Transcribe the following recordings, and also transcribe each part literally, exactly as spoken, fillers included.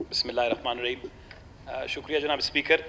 बिस्मिल्लाहिर्रहमानिर्रहीम। शुक्रिया जनाब स्पीकर।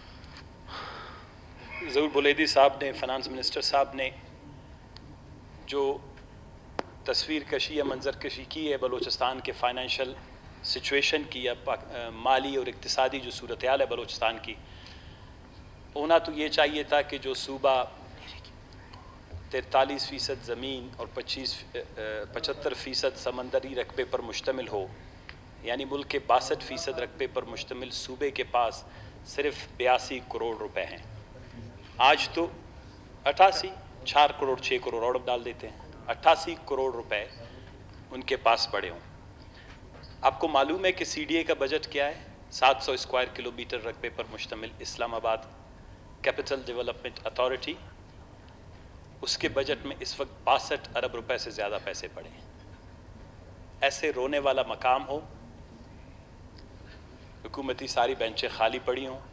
ज़हूर बुलैदी साहब ने, फ़ाइनेंस मिनिस्टर साहब ने जो तस्वीर कशी या मंजर कशी की है बलूचिस्तान के फ़ाइनेंशियल सिचुएशन की या माली और इक़्तिसादी जो सूरत हाल है बलूचिस्तान की, होना तो ये चाहिए था कि जो सूबा तैंतालीस फ़ीसद ज़मीन और पच्चीस पचहत्तर फ़ीसद समंदरी रकबे पर मुश्तमिल हो, यानी मुल्क के बासठ फ़ीसद रकबे पर मुश्तमिल सूबे के पास सिर्फ बयासी करोड़ रुपए हैं। आज तो अट्ठासी चार करोड़ छः करोड़ और डाल देते हैं, अट्ठासी करोड़ रुपए उनके पास पड़े हों। आपको मालूम है कि सी डी ए का बजट क्या है? सात सौ स्क्वायर किलोमीटर रकबे पर मुश्तमिल इस्लामाबाद कैपिटल डेवलपमेंट अथॉरिटी, उसके बजट में इस वक्त बासठ अरब रुपए से ज़्यादा पैसे पड़े हैं। ऐसे रोने वाला मकाम हो, हुकूमती सारी बेंचें खाली पड़ी हों,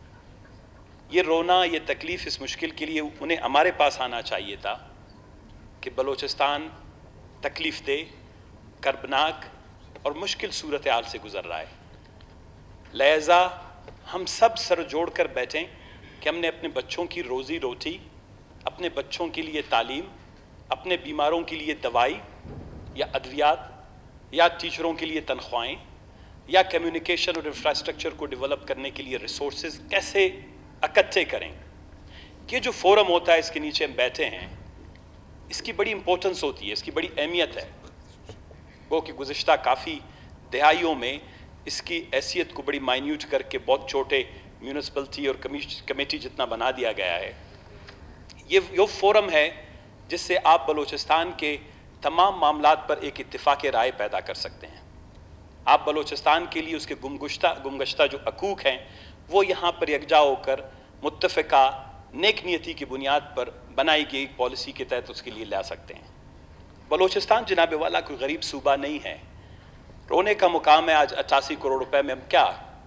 ये रोना, ये तकलीफ़, इस मुश्किल के लिए उन्हें हमारे पास आना चाहिए था कि बलूचिस्तान तकलीफ़ दे, कर्बनाक और मुश्किल सूरत हाल से गुज़र रहा है। लिहाजा हम सब सर जोड़ कर बैठें कि हमने अपने बच्चों की रोज़ी रोटी, अपने बच्चों के लिए तालीम, अपने बीमारों के लिए दवाई या अद्वियात या टीचरों के लिए तनख्वाहें या कम्युनिकेशन और इंफ्रास्ट्रक्चर को डेवलप करने के लिए रिसोर्सेज कैसे इकट्ठे करें। ये जो फोरम होता है, इसके नीचे हम बैठे हैं, इसकी बड़ी इंपॉर्टेंस होती है, इसकी बड़ी अहमियत है। वो कि गुज़िश्ता काफ़ी दहाइयों में इसकी हैसियत को बड़ी माइन्यूट करके बहुत छोटे म्यूनिसिपलिटी और कमेटी जितना बना दिया गया है। ये वो फोरम है जिससे आप बलूचिस्तान के तमाम मामलात पर एक इत्तिफाक राय पैदा कर सकते हैं। आप बलूचिस्तान के लिए उसके गुमगुश्ता गुमगश्ता जो हकूक़ हैं वो यहाँ पर यकजा होकर मुत्तफ़िका नेक नियती की बुनियाद पर बनाई गई पॉलिसी के तहत उसके लिए ला सकते हैं। बलूचिस्तान जनाब वाला कोई गरीब सूबा नहीं है। रोने का मुकाम है आज अट्ठासी करोड़ रुपए में हम क्या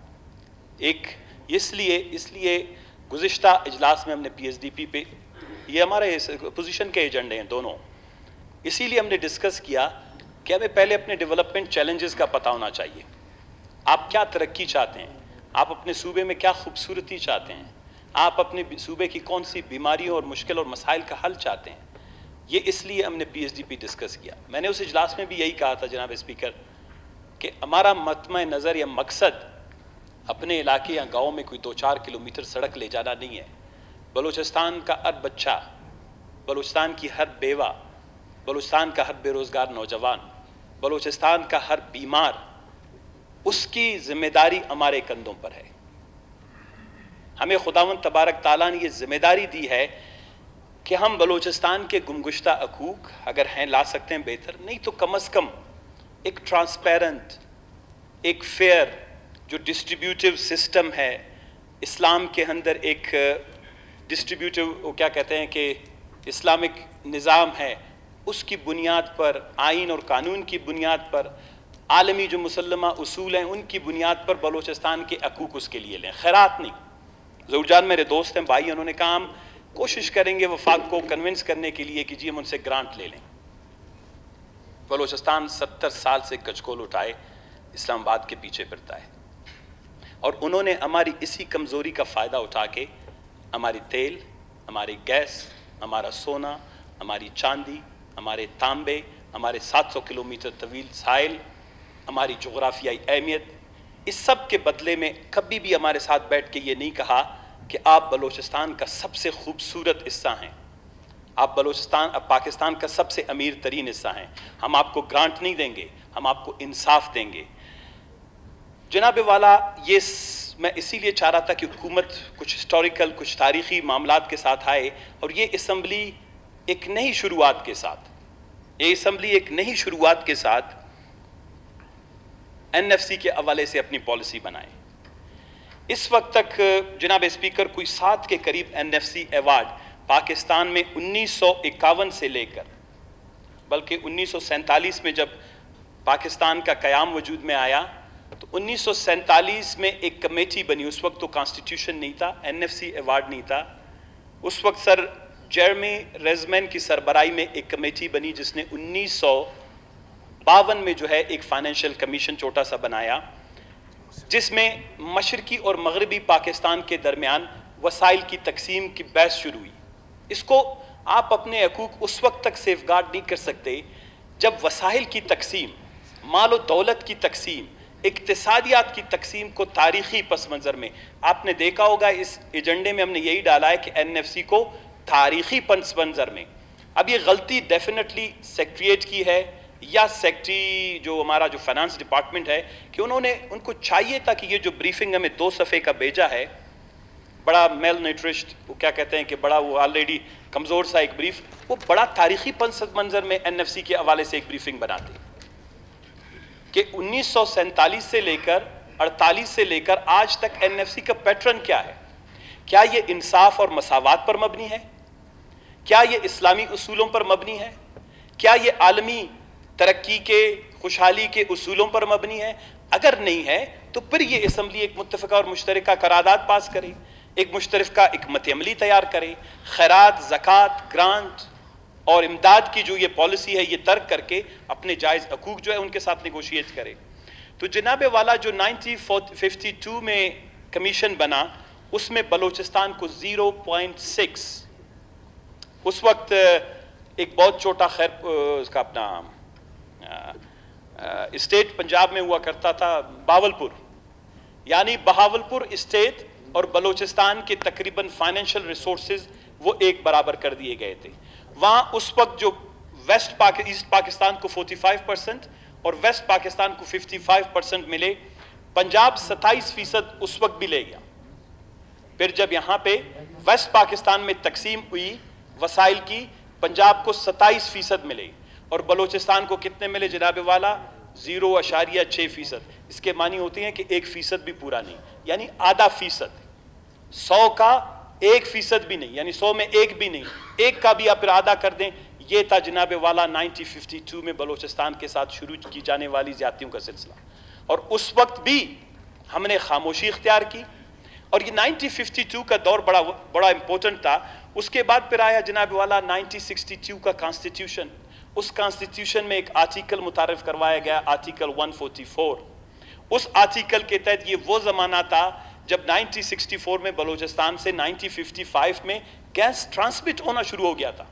एक इसलिए इसलिए गुज़िश्ता इजलास में हमने पी एस डी पी पे, ये हमारे पोजीशन के एजेंडे हैं दोनों, इसीलिए हमने डिस्कस किया कि हमें पहले अपने डेवलपमेंट चैलेंजेस का पता होना चाहिए। आप क्या तरक्की चाहते हैं, आप अपने सूबे में क्या खूबसूरती चाहते हैं, आप अपने सूबे की कौन सी बीमारियों और मुश्किल और मसाइल का हल चाहते हैं। ये इसलिए हमने P S D P discuss किया। मैंने उस इजलास में भी यही कहा था जनाब स्पीकर कि हमारा मतम नज़र या मकसद अपने इलाके या गाँव में कोई दो चार किलोमीटर सड़क ले जाना नहीं है। बलूचिस्तान का हर बच्चा, बलूचिस्तान की हर बेवा, बलूचिस्तान का हर बेरोज़गार नौजवान, बलूचिस्तान का हर बीमार, उसकी जिम्मेदारी हमारे कंधों पर है। हमें खुदावंद तबारक ताला ने ये जिम्मेदारी दी है कि हम बलूचिस्तान के गुमगुश्ता हकूक़ अगर हैं ला सकते हैं बेहतर, नहीं तो कम अज़ कम एक ट्रांसपेरेंट, एक फेयर जो डिस्ट्रीब्यूटिव सिस्टम है इस्लाम के अंदर, एक डिस्ट्रीब्यूटिव वो क्या कहते हैं कि इस्लामिक निज़ाम है, उसकी बुनियाद पर, आइन और कानून की बुनियाद पर, आलमी जो मुसल्लमा उसूल हैं उनकी बुनियाद पर बलूचिस्तान के हकूक़ उसके लिए लें, खैरात नहीं। ज़हूरजान मेरे दोस्त हैं, भाई, उन्होंने कहा हम कोशिश करेंगे वफाक को कन्विंस करने के लिए कि जी हम उनसे ग्रांट ले लें। बलूचिस्तान सत्तर साल से कचकोल उठाए इस्लामाबाद के पीछे फिरता है और उन्होंने हमारी इसी कमज़ोरी का फ़ायदा उठा के हमारी तेल, हमारी गैस, हमारा सोना, हमारी चांदी, हमारे तांबे, हमारे सात सौ किलोमीटर तवील साहिल, हमारी जोग्राफियाई अहमियत, इस सब के बदले में कभी भी हमारे साथ बैठ के ये नहीं कहा कि आप बलूचिस्तान का सबसे खूबसूरत हिस्सा हैं, आप बलूचिस्तान अब पाकिस्तान का सबसे अमीर तरीन हिस्सा हैं, हम आपको ग्रांट नहीं देंगे, हम आपको इंसाफ देंगे। जनाब वाला, ये मैं इसीलिए चाह रहा था कि हुकूमत कुछ हिस्टोरिकल, कुछ तारीख़ी मामलात के साथ आए और ये असम्बली एक नई शुरुआत के साथ, ये असम्बली एक नई शुरुआत के साथ एन एफ सी के हवाले से अपनी पॉलिसी बनाए। इस वक्त तक जनाब स्पीकर कोई सात के करीब N F C award Pakistan में उन्नीस सौ इक्यावन से लेकर, बल्कि उन्नीस सौ सैंतालीस में जब पाकिस्तान का क़याम वजूद में आया तो उन्नीस सौ सैंतालीस में एक कमेटी बनी। उस वक्त तो कॉन्स्टिट्यूशन नहीं था, एन एफ सी अवार्ड नहीं था। उस वक्त सर जेरमी रेजमैन की सरबराही में एक कमेटी बनी जिसने उन्नीस सौ बावन में जो है एक फाइनेंशियल कमीशन छोटा सा बनाया جس میں مشرقی اور مغربی پاکستان کے درمیان وسائل کی تقسیم کی بحث شروع ہوئی. اس کو آپ اپنے حقوق اس وقت تک سیف گارڈ نہیں کر سکتے جب وسائل کی تقسیم، مال و دولت کی تقسیم، اقتصادیات کی تقسیم کو تاریخی پس منظر میں. آپ نے دیکھا ہوگا اس ایجنڈے میں ہم نے یہی ڈالا ہے کہ این ایف سی کو تاریخی پس منظر میں. اب یہ غلطی ڈیفینیٹلی سیکریٹریٹ کی ہے یا سیکٹری جو ہمارا جو فائنانس ڈپارٹمنٹ ہے کہ انہوں نے ان کو چاہیے تھا کہ یہ جو بریفنگ ہمیں دو صفحے کا بھیجا ہے، بڑا میل نیوٹرشڈ، وہ کیا کہتے ہیں کہ بڑا وہ آلریڈی کمزور سا ایک بریف، وہ بڑا تاریخی پس منظر میں این ایف سی کے حوالے سے ایک بریفنگ بناتے کہ انیس سو سینتالیس سے لے کر اڑتالیس سے لے کر آج تک این ایف سی کا پیٹرن کیا ہے. کیا یہ انصاف اور مساوات پر مبنی ہے؟ کیا یہ اسلامی اصولوں پر مبنی ہے؟ کیا یہ عالمی ترقی کے، خوشحالی کے اصولوں پر مبنی ہے؟ اگر نہیں ہے تو پھر یہ اسمبلی ایک متفقہ اور مشترکہ قرارداد پاس کرے، ایک مشترکہ ایک مت عملی تیار کرے، خیرات، زکوٰۃ، گرانٹ اور امداد کی جو یہ پالیسی ہے یہ ترک کر کے اپنے جائز حقوق جو ہے ان کے ساتھ نیگوشیٹ کرے. تو جناب والا جو نائنٹین ففٹی ٹو میں کمیشن بنا، اس میں بلوچستان کو زیرو پوائنٹ سکس، اس وقت ایک بہت چھوٹا خیر اس کا اپنا اسٹیٹ پنجاب میں ہوا کرتا تھا باولپور، یعنی بہاولپور اسٹیٹ اور بلوچستان کے تقریباً فائنینشل ریسورسز وہ ایک برابر کر دیے گئے تھے. وہاں اس وقت جو ویسٹ پاک ایسٹ پاکستان کو فورٹی فائیو پرسنٹ اور ویسٹ پاکستان کو ففٹی فائیو پرسنٹ ملے. پنجاب ستائیس فیصد اس وقت بھی لے گیا. پھر جب یہاں پہ ویسٹ پاکستان میں تقسیم ہوئی وسائل کی، پنجاب کو ستائیس فیصد ملے اور بلوچستان کو کتنے ملے جناب والا؟ زیرو اشاریہ چھ فیصد. اس کے معنی ہوتے ہیں کہ ایک فیصد بھی پورا نہیں، یعنی آدھا فیصد. سو کا ایک فیصد بھی نہیں، یعنی سو میں ایک بھی نہیں، ایک کا بھی آپ پھر آدھا کر دیں. یہ تھا جناب والا نائنٹین ففٹی ٹو میں بلوچستان کے ساتھ شروع کی جانے والی زیادتیوں کا سلسلہ. اور اس وقت بھی ہم نے خاموشی اختیار کی. اور یہ نائنٹین ففٹی ٹو کا دور بڑا بڑا امپورٹنٹ تھا. اس کے بعد پھر آیا جناب والا نائنٹین سکسٹی ٹو کا کانسٹیٹیوشن. اس کانسٹیٹیوشن میں ایک آرٹیکل متعارف کروایا گیا، آرٹیکل ون فورٹی فور. اس آرٹیکل کے تحت یہ وہ زمانہ تھا جب نائنٹین سکسٹی فور میں بلوچستان سے نائنٹین ففٹی فائیو میں گیس ٹرانسمٹ ہونا شروع ہو گیا تھا.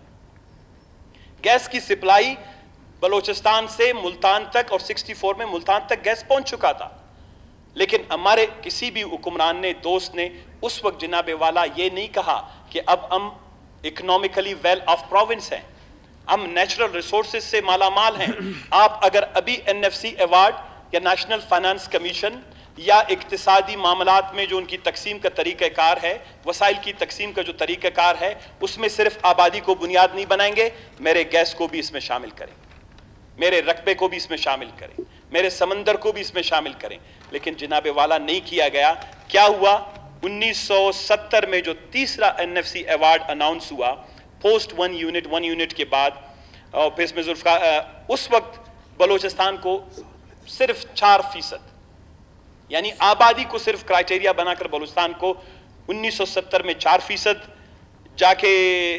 گیس کی سپلائی بلوچستان سے ملتان تک، اور سکسٹی فور میں ملتان تک گیس پہنچ چکا تھا. لیکن ہمارے کسی بھی حکمران نے، دوست نے اس وقت جناب والا یہ نہیں کہا کہ اب ہم اکنامکلی ویل آف پروونس ہیں، ہم نیچرل ریسورسز سے مالا مال ہیں. آپ اگر ابھی این ایف سی ایوارڈ یا نیشنل فائنانس کمیشن یا اقتصادی معاملات میں جو ان کی تقسیم کا طریقہ کار ہے، وسائل کی تقسیم کا جو طریقہ کار ہے، اس میں صرف آبادی کو بنیاد نہیں بنائیں گے، میرے گیس کو بھی اس میں شامل کریں، میرے رقبے کو بھی اس میں شامل کریں، میرے سمندر کو بھی اس میں شامل کریں. لیکن جناب والا نہیں کیا گیا. کیا ہوا؟ انیس سو ستر میں جو تیسرا N F C award announce ہوا post one unit one unit کے بعد، اور پھر اس میں ذوالفقار اس وقت بلوچستان کو صرف چار فیصد، یعنی آبادی کو صرف کرائٹیریا بنا کر بلوچستان کو انیس سو ستر میں چار فیصد جا کے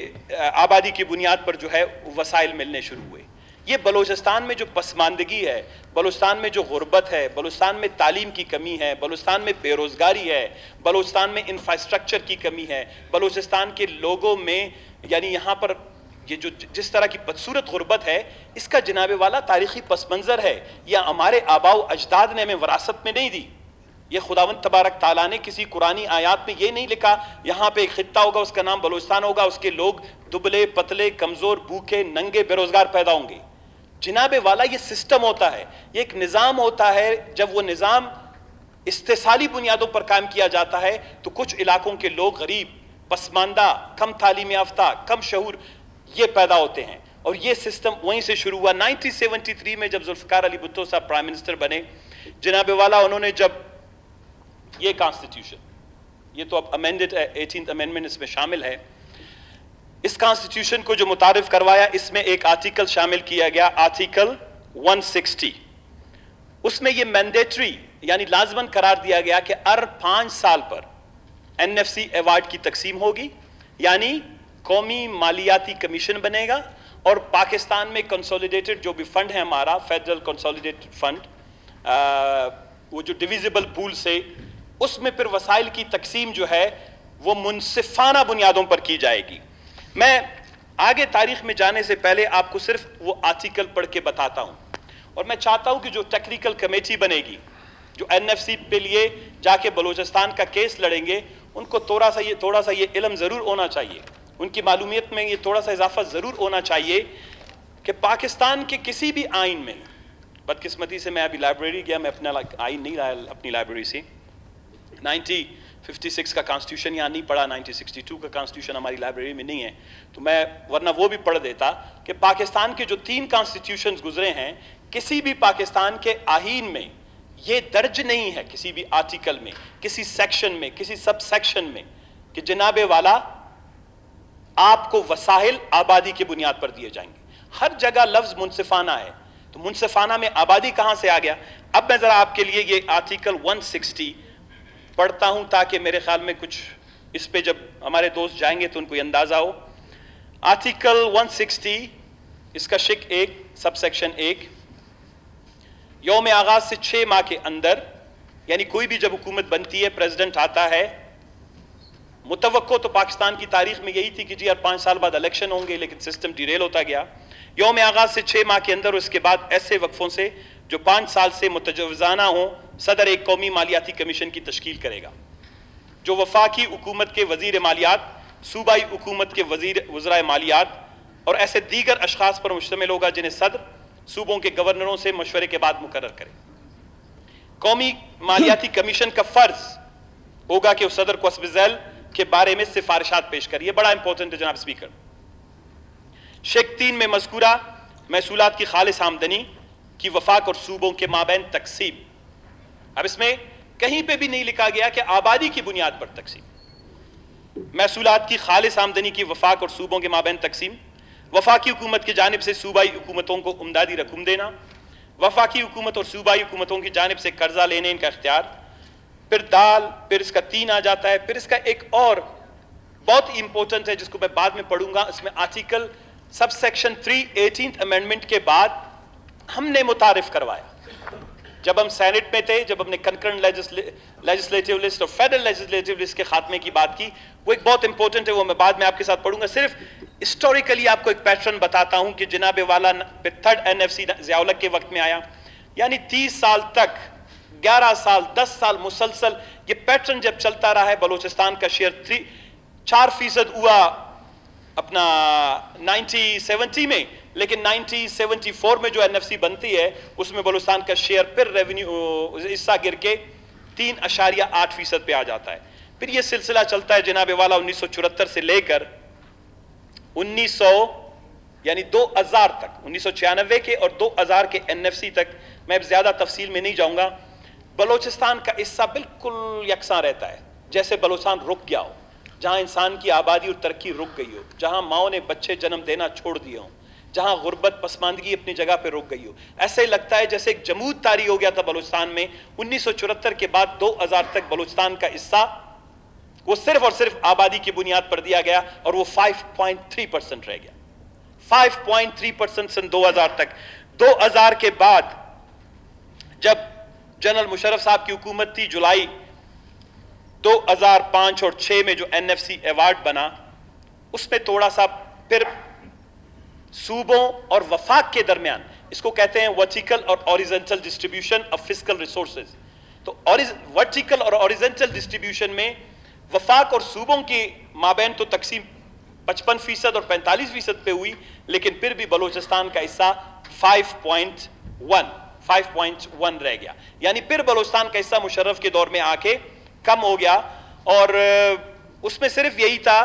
آبادی کی بنیاد پر جو ہے وسائل ملنے شروع ہوئے. یہ بلوچستان میں جو پسماندگی ہے، بلوچستان میں جو غربت ہے، بلوچستان میں تعلیم کی کمی ہے، بلوچستان میں بے روزگاری ہے، بلوچستان میں انفراسٹرکچر کی کمی ہے، بلوچستان کے لوگوں میں یعنی یہاں پر یہ جو جس طرح کی بدصورت غربت ہے، اس کا جناب والا تاریخی پس منظر ہے. یا ہمارے آباء و اجداد نے ہمیں وراثت میں نہیں دی. یہ خداوند تبارک تعالیٰ نے کسی قرآنی آیات میں یہ نہیں لکھا یہاں پہ ایک خطہ ہوگا اس کا نام بلوچستان ہوگا، اس کے لوگ دبلے پتلے کمزور بھوکے ننگے بے روزگار پیدا ہوں گے. جناب والا یہ سسٹم ہوتا ہے، یہ ایک نظام ہوتا ہے. جب وہ نظام استحصالی بنیادوں پر قائم کیا جاتا ہے تو کچھ علاقوں کے لوگ غریب، پسماندہ، کم تعلیم یافتہ، کم شعور یہ پیدا ہوتے ہیں. اور یہ سسٹم وہیں سے شروع ہوا. نائنٹین سیونٹی تھری میں جب ذوالفقار علی بھٹو صاحب پرائم منسٹر بنے، جناب والا انہوں نے جب یہ کانسٹیٹیوشن، یہ تو اب امینڈڈ ہے، ایٹینتھ امینڈمنٹ اس میں شامل ہے، اس کانسٹیٹیوشن کو جو متعارف کروایا، اس میں ایک آرٹیکل شامل کیا گیا، آرٹیکل ون سکسٹی. اس میں یہ مینڈیٹری یعنی لازماً قرار دیا گیا کہ ہر پانچ سال پر این ایف سی ایوارڈ کی تقسیم ہوگی، یعنی قومی مالیاتی کمیشن بنے گا اور پاکستان میں کنسولیڈیٹڈ جو بھی فنڈ ہے ہمارا فیڈرل کنسولیڈیٹڈ فنڈ، वो जो डिविजिबल पूल से, उसमें फिर वसाइल की तकसीम जो है वो मुनसिफाना बुनियादों पर की जाएगी। मैं आगे तारीख में जाने से पहले आपको सिर्फ वो आर्टिकल पढ़ के बताता हूं, और मैं चाहता हूं कि जो टेक्निकल कमेटी बनेगी जो एन एफ सी पे लिए जाके बलूचिस्तान का केस लड़ेंगे, उनको थोड़ा सा ये थोड़ा सा ये इल्म ज़रूर होना चाहिए, उनकी मालूमियत में ये थोड़ा सा इजाफा ज़रूर होना चाहिए कि पाकिस्तान के किसी भी आइन में, बदकिस्मती से मैं अभी लाइब्रेरी गया, मैं अपना आइन नहीं लाया अपनी लाइब्रेरी से, नाइनटीन फिफ्टी सिक्स का कॉन्स्टिट्यूशन यहाँ नहीं पढ़ा, नाइनटीन सिक्सटी टू का कॉन्स्टिट्यूशन हमारी लाइब्रेरी में नहीं है, तो मैं वरना वो भी पढ़ देता कि पाकिस्तान के जो तीन कॉन्स्टिट्यूशंस गुजरे हैं, किसी भी पाकिस्तान के आहीन में ये दर्ज नहीं है, किसी भी आर्टिकल में, किसी सेक्शन में, किसी सब सेक्शन में, कि जनाबे वाला आपको वसाइल आबादी की बुनियाद पर दिए जाएंगे। हर जगह लफ्ज मुनसिफाना है, तो मुनसिफाना में आबादी कहां से आ गया? अब मैं जरा आपके लिए ये आर्टिकल वन सिक्सटी पढ़ता हूं ताकि मेरे ख्याल में कुछ इस पे जब हमारे दोस्त जाएंगे तो उनको अंदाजा हो। आर्टिकल वन सिक्सटी, इसका शिक एक, सब सेक्शन एक, यौम आगाज से छह माह के अंदर, यानी कोई भी जब हुकूमत बनती है, प्रेसिडेंट आता है, मुतवक्को तो पाकिस्तान की तारीख में यही थी कि जी यार पांच साल बाद इलेक्शन होंगे, लेकिन सिस्टम डिरेल होता गया। यौम आगाज से छह माह के अंदर, उसके बाद ऐसे वक्फों से जो पांच साल से मुतजविजाना हो, सदर एक कौमी मालियाती कमीशन की तश्कील करेगा, जो वफाकी हुकूमत के वजीर मालियात, सूबाई हुकूमत के वजीर वज़राए मालियात और ऐसे दीगर अशखास पर मुश्तमिल होगा जिन्हें सदर सूबों के गवर्नरों से मशवरे के बाद मुकर्रर करे। कौमी मालियाती कमीशन का फर्ज होगा कि उस सदर को अस्बिज़ैल के बारे में सिफारिशात पेश करिए। बड़ा इंपॉर्टेंट है जनाब स्पीकर। शेख तीन में मज़कूरा महसूलात की खालिस आमदनी की वफाक और सूबों के माबैन तकसीम, अब इसमें कहीं पे भी नहीं लिखा गया कि आबादी की बुनियाद पर तकसीम। महसूलात की खालिस आमदनी की वफाक और सूबों के माबैन तकसीम, वफाकी हुकूमत की जानिब से सूबाई हुकूमतों को उमदादी रकूम देना, वफाकी हुकूमत और सूबाई हुकूमतों की जानिब से कर्जा लेने इनका इख्तियार, फिर दाल, फिर इसका तीन आ जाता है, फिर इसका एक और बहुत इंपॉर्टेंट है जिसको मैं बाद में पढ़ूंगा, इसमें article sub section three eighteenth amendment के बाद हमने मुतारिफ करवाया, जब हम सेनेट में थे, जब हमने कंकरेंट लेजिस्लेटिव लिस्ट और फेडरल लेजिस्लेटिव लिस्ट के खात्मे की बात की, वो एक बहुत इंपॉर्टेंट है, वो मैं बाद में आपके साथ पढ़ूंगा। सिर्फ हिस्टोरिकली आपको एक पैटर्न बताता हूं कि जनाबे वाला third N F C Zia ul Haq के वक्त में आया, यानी तीस साल तक, ग्यारह साल, दस साल मुसलसल ये पैटर्न जब चलता रहा है, बलूचिस्तान का शेयर थ्री चार फीसद हुआ अपना नाइनटीन सेवेंटी में, लेकिन नाइनटीन सेवेंटी फोर में जो एन एफ सी बनती है उसमें बलूचिस्तान का शेयर फिर रेवेन्यू हिस्सा गिर के तीन अशारिया आठ फीसद पे आ जाता है। फिर ये सिलसिला चलता है जनाबे वाला उन्नीस सौ चौहत्तर से लेकर उन्नीस सौ यानी दो हज़ार तक, उन्नीस सौ छियानवे के और दो हज़ार के एन एफ सी तक। मैं ज्यादा तफसील में नहीं जाऊंगा। बलूचिस्तान का हिस्सा बिल्कुल यकसा रहता है, जैसे बलूचिस्तान रुक गया हो, जहां इंसान की आबादी और तरक्की रुक गई हो, जहां माओ ने बच्चे जन्म देना छोड़ दिए हों, जहां गुर्बत पसमानदगी अपनी जगह पे रुक गई हो। ऐसे ही लगता है जैसे एक जमूद तारी हो गया था बलूचिस्तान में। उन्नीस सौ चौहत्तर के बाद दो हज़ार तक बलूचिस्तान का हिस्सा वो सिर्फ और सिर्फ आबादी की बुनियाद पर दिया गया और वो पाँच पॉइंट तीन परसेंट रह गया। पाँच पॉइंट तीन परसेंट सन दो हज़ार तक। दो हज़ार के बाद जब जनरल मुशर्रफ साहब की हुकूमत थी, जुलाई दो हज़ार पाँच और छह में जो एन एफ सी अवार्ड बना, उसमें थोड़ा सा फिर सूबों और वफाक के दरमियान, इसको कहते हैं वर्टिकल और horizontal distribution of fiscal resources. तो वर्टिकल और हॉरिजॉन्टल डिस्ट्रीब्यूशन में वफाक और सूबों के माबैन तो तकसीम पचपन फीसद और पैंतालीस फीसद पे हुई, लेकिन फिर भी बलूचिस्तान का हिस्सा पाँच पॉइंट एक रह गया। यानी फिर बलूचिस्तान का हिस्सा मुशर्रफ के दौर में आके कम हो गया। और उसमें सिर्फ यही था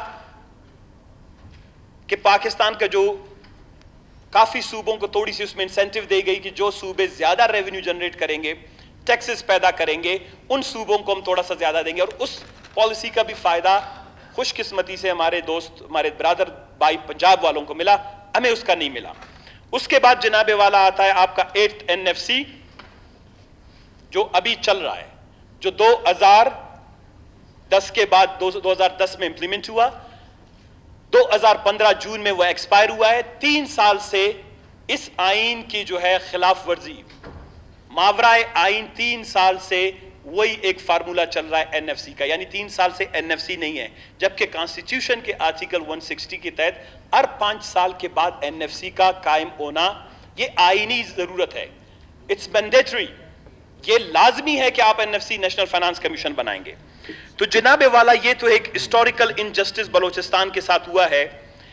कि पाकिस्तान का जो काफी सूबों को थोड़ी सी उसमें इंसेंटिव दी गई कि जो सूबे ज्यादा रेवेन्यू जनरेट करेंगे, टैक्सेस पैदा करेंगे, उन सूबों को हम थोड़ा सा ज्यादा देंगे। और उस पॉलिसी का भी फायदा खुशकिस्मती से हमारे दोस्त, हमारे ब्रदर भाई पंजाब वालों को मिला, हमें उसका नहीं मिला। उसके बाद जनाबे वाला आता है आपका एट एन एफ सी जो अभी चल रहा है, जो दो हज़ार दस के बाद दो हज़ार दस में इंप्लीमेंट हुआ, दो हज़ार पंद्रह जून में वह एक्सपायर हुआ है। तीन साल से इस आइन की जो है खिलाफ वर्जी मावराए आइन तीन साल से वही एक फार्मूला चल रहा है एनएफसी का, यानी तीन साल से एनएफसी नहीं है, जबकि कॉन्स्टिट्यूशन के आर्टिकल एक सौ साठ के तहत हर पांच साल के बाद एनएफसी का कायम होना ये आईनी जरूरत है। इट्स मैंडेटरी, ये लाजमी है कि आप एनएफसी नेशनल फाइनेंस कमीशन बनाएंगे। तो जनाबे वाला ये तो एक हिस्टोरिकल इनजस्टिस बलोचिस्तान के साथ हुआ है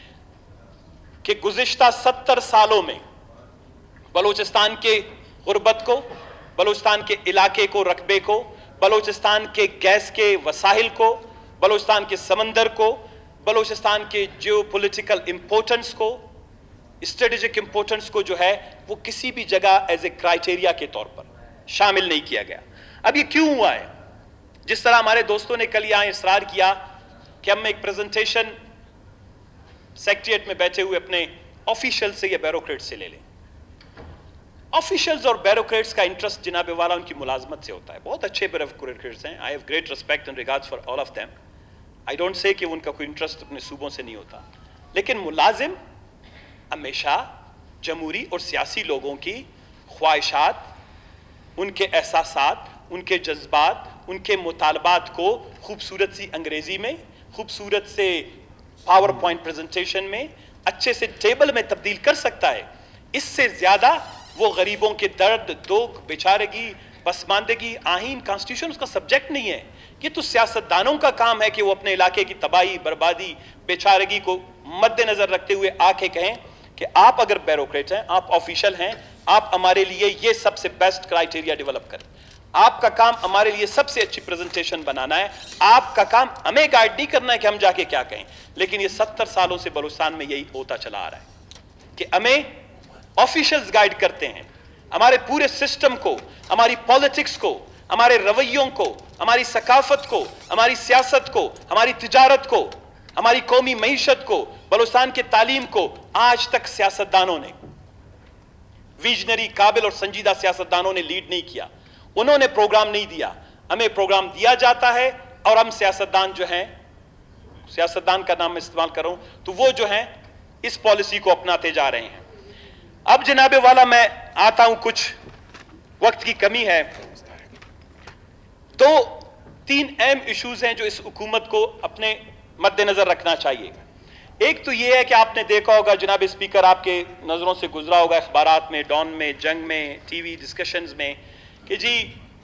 कि गुज़िश्ता सत्तर सालों में बलोचिस्तान के गुर्बत को, बलोचिस्तान के इलाके को, रकबे को, बलोचिस्तान के गैस के वसाइल को, बलोचिस्तान के समंदर को, बलोचिस्तान के जियोपॉलिटिकल इंपोर्टेंस को, स्ट्रेटेजिक इंपोर्टेंस को जो है वो किसी भी जगह एज ए क्राइटेरिया के तौर पर शामिल नहीं किया गया। अब ये क्यों हुआ है? जिस तरह हमारे दोस्तों ने कल यहां इसरार किया कि हम एक प्रेजेंटेशन सेक्रेटरीट में बैठे हुए अपने ऑफिशियल से या ब्यूरोक्रेट से ले लें। ऑफिशियल्स और ब्यूरोक्रेट्स का इंटरेस्ट जनाबे वाला उनकी मुलाजमत से होता है। बहुत अच्छे ब्यूरोक्रेट्स हैं, I have great respect and regards for all of them. I don't say कि उनका कोई इंटरेस्ट अपने सूबों से नहीं होता, लेकिन मुलाजिम हमेशा जमहूरी और सियासी लोगों की ख्वाहिशात, उनके एहसासात, उनके जज्बात, उनके मुतालबात को खूबसूरत सी अंग्रेजी में, खूबसूरत से पावर पॉइंट प्रेजेंटेशन में, अच्छे से टेबल में तब्दील कर सकता है। इससे ज्यादा वो गरीबों के दर्द, दुख, बेचारगी, पसमानदगी, आहीन, कॉन्स्टिट्यूशन उसका सब्जेक्ट नहीं है। ये तो सियासतदानों का काम है कि वो अपने इलाके की तबाही, बर्बादी, बेचारगी को मद्देनजर रखते हुए आके कहें कि आप अगर ब्यूरोक्रेट हैं, आप ऑफिशियल हैं, आप हमारे लिए ये सबसे बेस्ट क्राइटेरिया डेवलप करें। आपका काम हमारे लिए सबसे अच्छी प्रेजेंटेशन बनाना है, आपका काम हमें गाइड नहीं करना है कि हम जाके क्या कहें। लेकिन ये सत्तर सालों से बलूचिस्तान में यही होता चला आ रहा है कि हमें ऑफिशियल्स गाइड करते हैं, हमारे पूरे सिस्टम को, हमारी पॉलिटिक्स को, हमारे रवैयों को, हमारी सकाफत को, हमारी सियासत को, हमारी तिजारत को, हमारी कौमी मईशत को, बलूचिस्तान के तालीम को आज तक सियासतदानों ने, विजनरी, काबिल और संजीदा सियासतदानों ने लीड नहीं किया। उन्होंने प्रोग्राम नहीं दिया, हमें प्रोग्राम दिया जाता है और हम सियासतदान जो हैं, सियासतदान का नाम मैं इस्तेमाल करूं तो वो जो हैं इस पॉलिसी को अपनाते जा रहे हैं। अब जनाबे वाला मैं आता हूं, कुछ वक्त की कमी है, तो तीन अहम इश्यूज हैं जो इस हुकूमत को अपने मद्देनजर रखना चाहिए। एक तो यह है कि आपने देखा होगा, जनाब स्पीकर, आपके नजरों से गुजरा होगा अखबारात में, डॉन में, जंग में, टीवी डिस्कशंस में, कि जी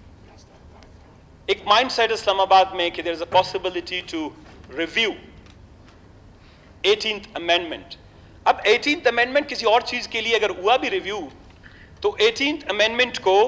एक माइंड सेट इस्लामाबाद में कि there is a possibility to review eighteenth amendment. अब एटीन्थ अमेंडमेंट किसी और चीज के लिए अगर हुआ भी रिव्यू, तो एटीन्थ अमेंडमेंट को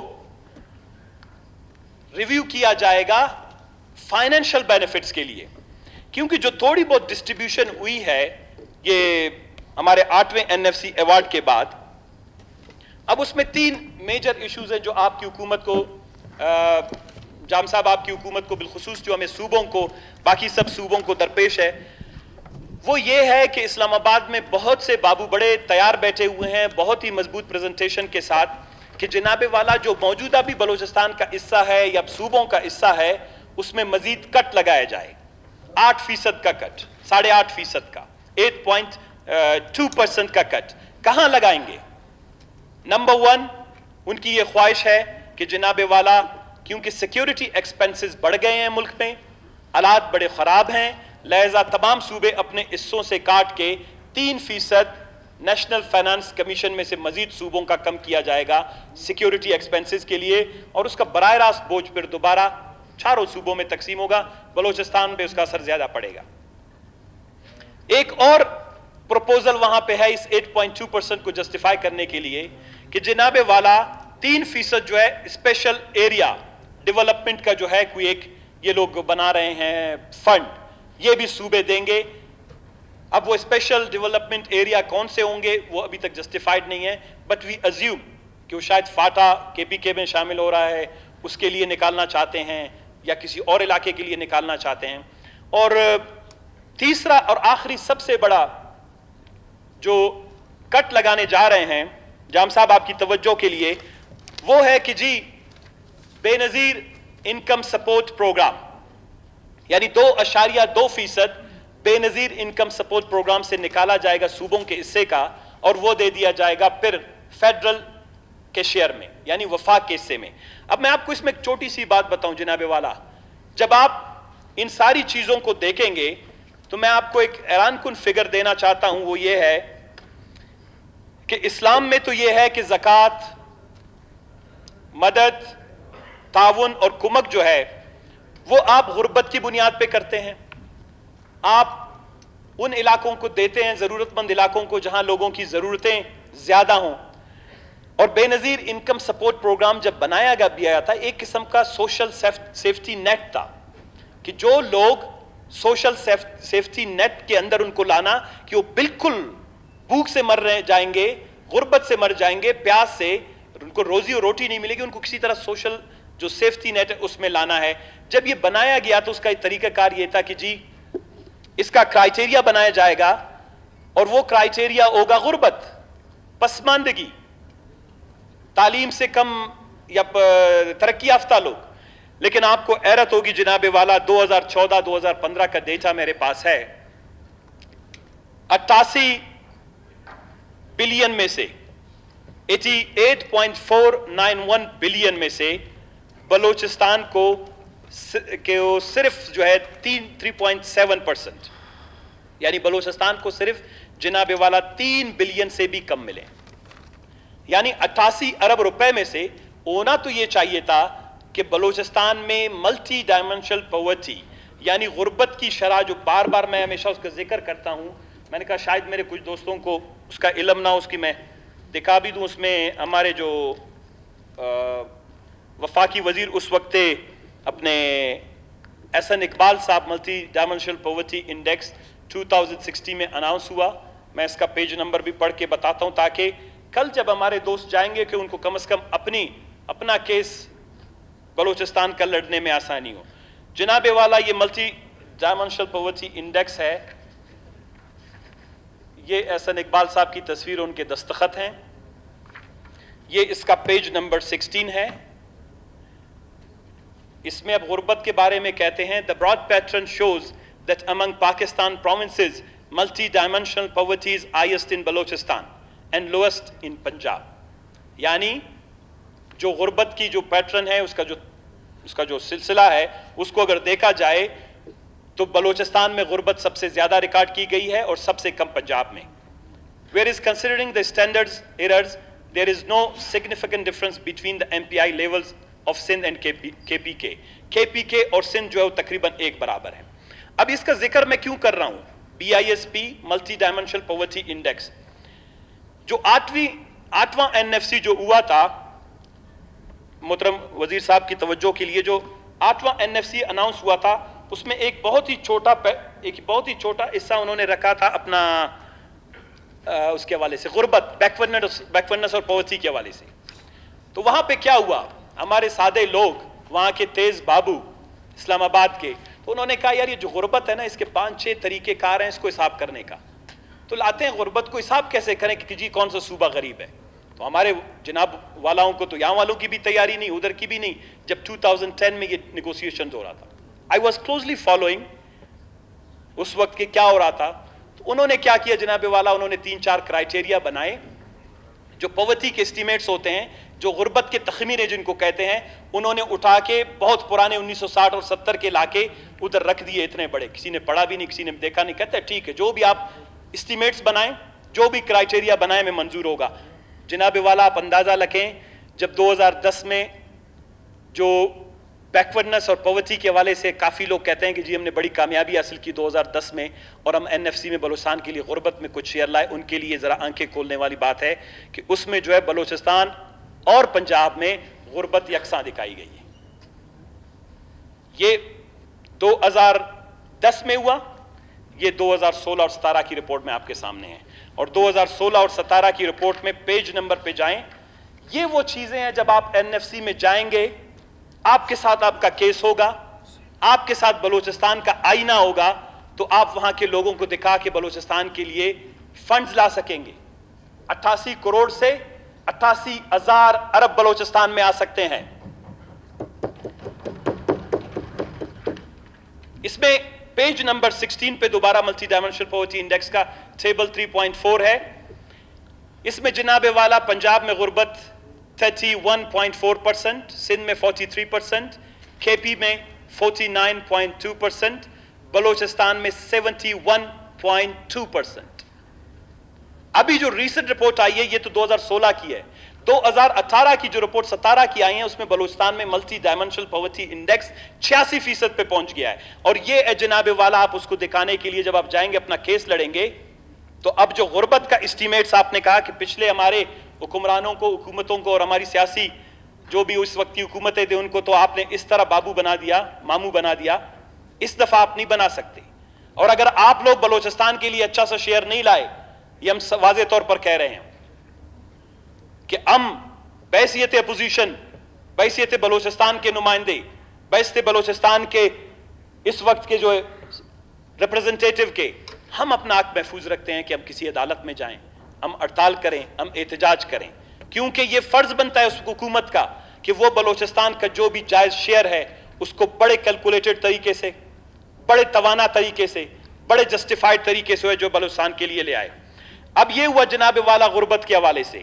रिव्यू किया जाएगा फाइनेंशियल बेनिफिट्स के लिए, क्योंकि जो थोड़ी बहुत डिस्ट्रीब्यूशन हुई है ये हमारे आठवें एनएफसी अवार्ड के बाद, अब उसमें तीन मेजर इश्यूज हैं जो आपकी हुकूमत को, जाम साहब, आपकी हुकूमत को बिलखुसूस, जो हमें सूबों को, बाकी सब सूबों को दरपेश है। वो ये है कि इस्लामाबाद में बहुत से बाबू बड़े तैयार बैठे हुए हैं, बहुत ही मजबूत प्रेजेंटेशन के साथ, कि जनाबे वाला जो मौजूदा भी बलोचिस्तान का हिस्सा है या सूबों का हिस्सा है, उसमें मजीद कट लगाया जाए। आठ फीसद का कट, साढ़े आठ फीसद का, एट पॉइंट टू परसेंट का कट कहां लगाएंगे? नंबर वन, उनकी ये ख्वाहिश है कि जनाबे वाला, क्योंकि सिक्योरिटी एक्सपेंसेस बढ़ गए हैं मुल्क में, हालात बड़े खराब हैं, लिहाजा तमाम सूबे अपने हिस्सों से काट के तीन फीसद नेशनल फाइनेंस कमीशन में से मजीद सूबों का कम किया जाएगा सिक्योरिटी एक्सपेंसेस के लिए, और उसका बराह रास्त बोझ फिर दोबारा चारों सूबों में तकसीम होगा। बलोचिस्तान पे उसका असर ज्यादा पड़ेगा। एक और प्रपोजल वहां पे है इस आठ पॉइंट दो परसेंट को जस्टिफाई करने के लिए कि जनाबे वाला तीन फीसद जो है स्पेशल एरिया डेवलपमेंट का जो है कोई एक ये लोग बना रहे हैं फंड, ये भी सूबे देंगे। अब वो स्पेशल डेवलपमेंट एरिया कौन से होंगे वो अभी तक जस्टिफाइड नहीं है, बट वी अज्यूम कि वो शायद फाटा केपीके में शामिल हो रहा है, उसके लिए निकालना चाहते हैं या किसी और इलाके के लिए निकालना चाहते हैं। और तीसरा और आखिरी सबसे बड़ा जो कट लगाने जा रहे हैं, जाम साहब आपकी तवज्जो के लिए, वो है कि जी बेनजीर इनकम सपोर्ट प्रोग्राम, यानी दो अशारिया दो फीसद बेनजीर इनकम सपोर्ट प्रोग्राम से निकाला जाएगा सूबों के हिस्से का, और वो दे दिया जाएगा फिर फेडरल کے شیئر میں، یعنی وفاق کے حصے میں۔ اب میں آپ کو اس میں ایک چھوٹی سی بات بتاؤں جناب والا، جب آپ ان ساری چیزوں کو دیکھیں گے تو میں آپ کو ایک حیران کن فگر دینا چاہتا ہوں، وہ یہ ہے کہ اسلام میں تو یہ ہے کہ زکوٰۃ، مدد، تعاون اور کمک جو ہے وہ آپ غربت کی بنیاد پہ کرتے ہیں، آپ ان علاقوں کو دیتے ہیں، ضرورت مند علاقوں کو جہاں لوگوں کی ضرورتیں زیادہ ہوں۔ اور بے نظیر انکم سپورٹ پروگرام جب بنایا گیا تھا، ایک قسم کا سوشل سیفٹی نیٹ تھا کہ جو لوگ سوشل سیفٹی نیٹ کے اندر ان کو لانا کہ وہ بالکل بھوک سے مر جائیں گے، غربت سے مر جائیں گے، پیاس سے، ان کو روزی اور روٹی نہیں ملے گی، ان کو کسی طرح سوشل جو سیفٹی نیٹ ہے اس میں لانا ہے۔ جب یہ بنایا گیا تو اس کا طریقہ کار یہ تھا کہ جی اس کا کرائیٹیریا بنایا جائے گا، اور وہ کرائیٹیریا ہوگا غربت، پسماندگی، تعلیم سے کم یا ترقی یافتہ لوگ۔ لیکن آپ کو حیرت ہوگی جناب والا، دو ہزار چودہ دو ہزار پندرہ کا ڈیٹا میرے پاس ہے، اٹھاسی بلین میں سے اٹھاسی پوائنٹ چار نو ایک بلین میں سے بلوچستان کو کہ وہ صرف جو ہے تین پوائنٹ سیون پرسنٹ، یعنی بلوچستان کو صرف جناب والا تین بلین سے بھی کم ملے، یعنی اٹھاسی ارب روپے میں سے ہونا تو یہ چاہیے تھا کہ بلوچستان میں ملٹی ڈائمنشنل پاورٹی، یعنی غربت کی شرح جو بار بار میں ہمیشہ اس کا ذکر کرتا ہوں، میں نے کہا شاید میرے کچھ دوستوں کو اس کا علم نہ ہو، اس کی میں دکھا بھی دوں۔ اس میں ہمارے جو وفاقی وزیر اس وقت اپنے Ahsan Iqbal sahab, multi dimensional poverty index دو ہزار سولہ میں اناؤنس ہوا، میں اس کا پیج نمبر بھی پڑھ کے بتاتا ہوں تاکہ کل جب ہمارے دوست جائیں گے کہ ان کو کم از کم اپنی اپنا کیس بلوچستان کا لڑنے میں آسانی ہو۔ جناب والا یہ ملٹی ڈائمنشنل پاورٹی انڈیکس ہے، یہ احسن اقبال صاحب کی تصویر ان کے دستخط ہیں، یہ اس کا پیج نمبر سکسٹین ہے۔ اس میں اب غربت کے بارے میں کہتے ہیں the broad pattern shows that among Pakistan provinces multi-dimensional poverty is highest in Balochistan and lowest in Punjab، یعنی جو غربت کی جو پیٹرن ہے اس کا جو اس کا جو سلسلہ ہے اس کو اگر دیکھا جائے تو بلوچستان میں غربت سب سے زیادہ ریکارڈ کی گئی ہے اور سب سے کم پنجاب میں۔ Whereas considering the standards errors there is no significant difference between the M P I levels of Sindh and K P کے کے پی کے اور سندھ جو ہے وہ تقریباً ایک برابر ہے۔ اب اس کا ذکر میں کیوں کر رہا ہوں؟ B I S P multi dimensional poverty index جو آٹھویں آٹھواں این ایف سی جو ہوا تھا، محترم وزیر صاحب کی توجہ کے لیے، جو آٹھواں این ایف سی اناؤنس ہوا تھا اس میں ایک بہت ہی چھوٹا ایک بہت ہی چھوٹا حصہ انہوں نے رکھا تھا اپنا اس کے حوالے سے غربت، بیکورڈنس بیکورڈنس اور پاورٹی کے حوالے سے۔ تو وہاں پہ کیا ہوا؟ ہمارے سادے لوگ وہاں کے تیز بابو اسلام آباد کے، تو انہوں نے کہا یار یہ جو غربت ہے نا اس کے پانچ چھ طریقے کار ہیں اس کو حساب کرنے کا، تو لاتے ہیں غربت کو حساب کیسے کریں کہ جی کون سا صوبہ غریب ہے؟ تو ہمارے جناب والاؤں کو تو یہاں والوں کی بھی تیاری نہیں، ادھر کی بھی نہیں، جب دو ہزار دس میں یہ نیگوسیشن ہو رہا تھا، آئی واز کلوزلی فالوئنگ اس وقت کہ کیا ہو رہا تھا۔ تو انہوں نے کیا کیا جناب والا، انہوں نے تین چار کرائیٹیریا بنائے جو پاورٹی کے اسٹیمیٹس ہوتے ہیں، جو غربت کے تخمینے جن کو کہتے ہیں، انہوں نے اٹھا کے بہت پرانے انیس سو ساٹھ اور ستر کے لا کے ادھر رکھ دیے، اتنے بڑے، کسی نے پڑھا بھی نہیں، کسی نے دیکھا نہیں، کہتے ہیں ٹھیک ہے جو بھی آپ اسٹیمیٹس بنائیں، جو بھی کرائیٹیریا بنائیں میں منظور ہوگا۔ جناب والا آپ اندازہ لگیں جب دو ہزار دس میں جو بیکورڈنس اور پاورٹی کے حوالے سے کافی لوگ کہتے ہیں کہ جی ہم نے بڑی کامیابی حاصل کی دو ہزار دس میں اور ہم این ایف سی میں بلوچستان کے لیے غربت میں کچھ شیئر لائے، ان کے لیے ذرا آنکھیں کھولنے والی بات ہے کہ اس میں جو ہے بلوچستان اور پنجاب میں غربت یکساں دکھائی گئی ہے۔ یہ دو ہزار دس میں ہوا، یہ دو ہزار سولہ اور ستارہ کی رپورٹ میں آپ کے سامنے ہے، اور دو ہزار سولہ اور ستارہ کی رپورٹ میں پیج نمبر پہ جائیں، یہ وہ چیزیں ہیں جب آپ این ایف سی میں جائیں گے، آپ کے ساتھ آپ کا کیس ہوگا، آپ کے ساتھ بلوچستان کا آئینہ ہوگا، تو آپ وہاں کے لوگوں کو دکھا کے بلوچستان کے لیے فنڈز لا سکیں گے۔ اٹھاسی کروڑ سے اٹھاسی ہزار ارب بلوچستان میں آ سکتے ہیں۔ اس میں پیج نمبر سکسٹین پہ دوبارہ ملٹی ڈائمنشنل پاورٹی انڈیکس کا ٹیبل تھری پوائنٹ فور ہے، اس میں جناب والا پنجاب میں غربت thirty one point four percent, Sindh में forty three percent, K P में forty nine point two percent, Balochistan में seventy one point two percent. अभी जो रीसेंट रिपोर्ट आई है ये तो दो हज़ार सोलह की है। दो हज़ार अठारह की जो रिपोर्ट सतारह की आई है उसमें बलूचिस्तान में मल्टी डायमेंशनल पॉवर्टी इंडेक्स छियासी फीसद पे पहुंच गया है। और ये है जनाबे वाला, आप उसको दिखाने के लिए जब आप जाएंगे अपना केस लड़ेंगे तो अब जो गुर्बत का एस्टीमेट्स आपने कहा कि पिछले हमारे हुक्मरानों को, हुकूमतों को और हमारी सियासी जो भी उस वक्त की हुकूमतें थी उनको तो आपने इस तरह बाबू बना दिया, मामू बना दिया। इस दफा आप नहीं बना सकते। और अगर आप लोग बलूचिस्तान के लिए अच्छा सा शेयर नहीं लाए, ये हम वाज़े तौर पर कह रहे हैं कि हम बैसियत अपोजिशन, बैसियत बलूचिस्तान के नुमाइंदे, बैसियत बलूचिस्तान के इस वक्त के जो रिप्रेजेंटेटिव के, हम अपना हक महफूज रखते हैं कि हम किसी अदालत में जाएं, हम हड़ताल करें, हम एहतजाज करें, क्योंकि ये फर्ज बनता है उस हुकूमत का कि वो बलूचिस्तान का जो भी जायज शेयर है उसको बड़े कैलकुलेटेड तरीके से, बड़े तवाना तरीके से, बड़े जस्टिफाइड तरीके से जो बलूचिस्तान के लिए ले आए। अब ये हुआ जनाबे वाला गुर्बत के हवाले से।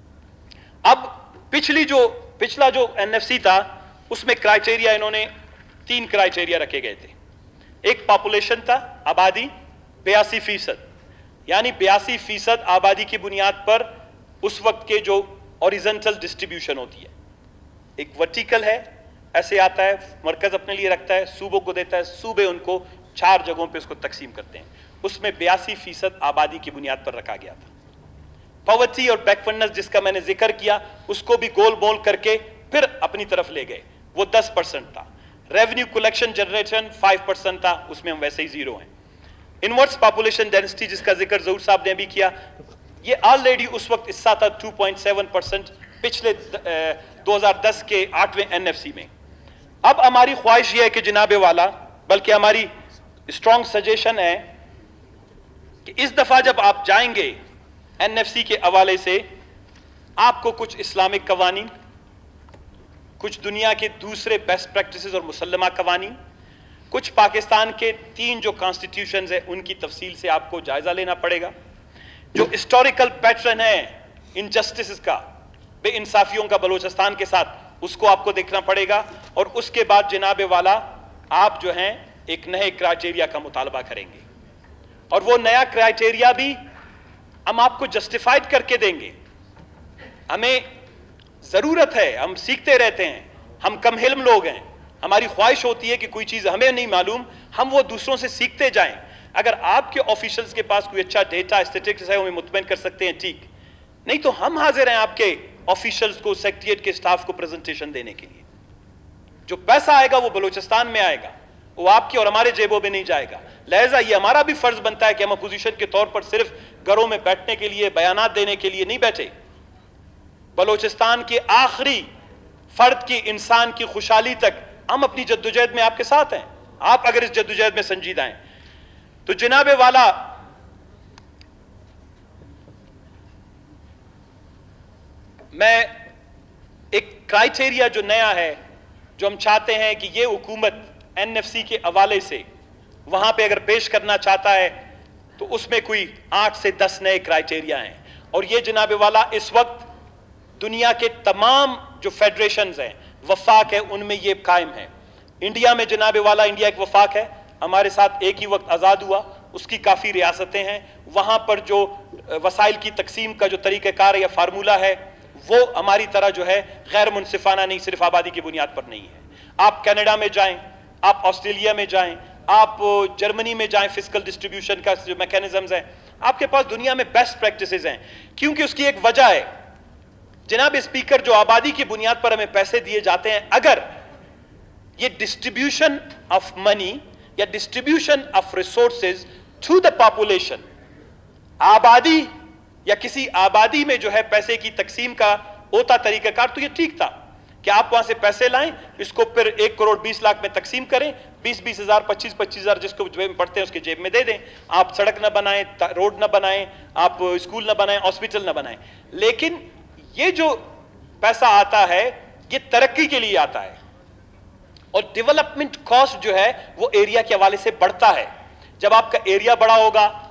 अब पिछली जो पिछला जो एन एफ सी था उसमें क्राइटेरिया, इन्होंने तीन क्राइटेरिया रखे गए थे। एक पॉपुलेशन था, आबादी बयासी फीसद, यानी बयासी फीसद आबादी की बुनियाद पर उस वक्त के जो ओरिजेंटल डिस्ट्रीब्यूशन होती है, एक वर्टिकल है, ऐसे आता है, मरकज अपने लिए रखता है, सूबों को देता है, सूबे उनको चार जगहों पे उसको तकसीम करते हैं। उसमें बयासी फीसद आबादी की बुनियाद पर रखा गया था। पॉवर्टी और बैकवर्डनेस जिसका मैंने जिक्र किया उसको भी गोल मोल करके फिर अपनी तरफ ले गए, वो दस परसेंट था। Revenue collection generation five percent था, उसमें हम वैसे ही जीरो हैं। इनवर्स पॉपुलेशन डेंसिटी जिसका जिक्र जहूर साहब ने भी किया, ये ऑलरेडी उस वक्त हिस्सा था टू पॉइंट सेवन परसेंट पिछले दो हज़ार दस के आठवें एन एफ सी में। अब हमारी ख्वाहिश ये है कि जनाबे वाला, बल्कि हमारी स्ट्रॉन्ग सजेशन है कि इस दफा जब आप जाएंगे एन एफ सी के हवाले से, आपको कुछ इस्लामिक कवानीन, कुछ दुनिया के दूसरे बेस्ट प्रैक्टिसेस और मुसल्लमा कवानीन, कुछ पाकिस्तान के तीन जो कॉन्स्टिट्यूशंस है उनकी तफसील से आपको जायजा लेना पड़ेगा। जो हिस्टोरिकल पैटर्न है इनजस्टिस का, बेइंसाफियों का बलूचिस्तान के साथ, उसको आपको देखना पड़ेगा। और उसके बाद जनाबे वाला आप जो हैं एक नए क्राइटेरिया का मुतालबा करेंगे, और वो नया क्राइटेरिया भी हम आपको जस्टिफाइड करके देंगे। हमें जरूरत है, हम सीखते रहते हैं, हम कम हिल्म लोग हैं, हमारी ख्वाहिश होती है कि कोई चीज हमें नहीं मालूम, हम वो दूसरों से सीखते जाएं। अगर आपके ऑफिशियल्स के पास कोई अच्छा डेटा स्टैटिस्टिक्स है, हमें मुतमईन कर सकते हैं, ठीक, नहीं तो हम हाजिर हैं आपके ऑफिशियल्स को, सेक्रेटरीट के स्टाफ को प्रेजेंटेशन देने के लिए। जो पैसा आएगा वो बलूचिस्तान में आएगा, वो आपकी और हमारे जेबों में नहीं जाएगा। लिहाजा ये हमारा भी फर्ज बनता है कि हम अपोजिशन के तौर पर सिर्फ घरों में बैठने के लिए, बयानात देने के लिए नहीं बैठे। बलूचिस्तान के आखिरी फर्द की, इंसान की खुशहाली तक हम अपनी जद्दोजहद में आपके साथ हैं। आप अगर इस जद्दोजहद में संजीदा हैं तो जनाबे वाला मैं एक क्राइटेरिया जो नया है, जो हम चाहते हैं कि ये हुकूमत एन एफ सी के हवाले से वहां पे अगर पेश करना चाहता है तो उसमें कोई आठ से दस नए क्राइटेरिया हैं। और ये जनाबे वाला इस वक्त दुनिया के तमाम जो फेडरेशंस हैं, वफाक है, उनमें ये कायम है। इंडिया में जनाबे वाला, इंडिया एक वफाक है, हमारे साथ एक ही वक्त आज़ाद हुआ, उसकी काफ़ी रियासतें हैं। वहाँ पर जो वसाइल की तकसीम का जो तरीक़ाकार या फार्मूला है वो हमारी तरह जो है गैर मुनसिफाना नहीं, सिर्फ आबादी की बुनियाद पर नहीं है। आप कनाडा में जाएं, आप ऑस्ट्रेलिया में जाएं, आप जर्मनी में जाएं, फिस्कल डिस्ट्रीब्यूशन का जो मैकेनिज्म्स हैं, आपके पास दुनिया में बेस्ट प्रैक्टिसेस हैं। क्योंकि उसकी एक वजह है जनाब स्पीकर, जो आबादी की बुनियाद पर हमें पैसे दिए जाते हैं, अगर ये डिस्ट्रीब्यूशन ऑफ मनी या distribution of resources to the population, आबादी या किसी आबादी में जो है पैसे की तकसीम का होता तरीकाकार, तो ये ठीक था कि आप वहां से पैसे लाएं, इसको फिर एक करोड़ बीस लाख में तकसीम करें, बीस बीस हजार पच्चीस पच्चीस हजार जिसको जेब में पड़ते हैं उसके जेब में दे दें। आप सड़क ना बनाएं, रोड ना बनाएं, आप स्कूल ना बनाएं, हॉस्पिटल ना बनाएं। लेकिन ये जो पैसा आता है ये तरक्की के लिए आता है, और डेवलपमेंट कॉस्ट जो है वो एरिया के हवाले से बढ़ता है। जब आपका एरिया बड़ा होगा,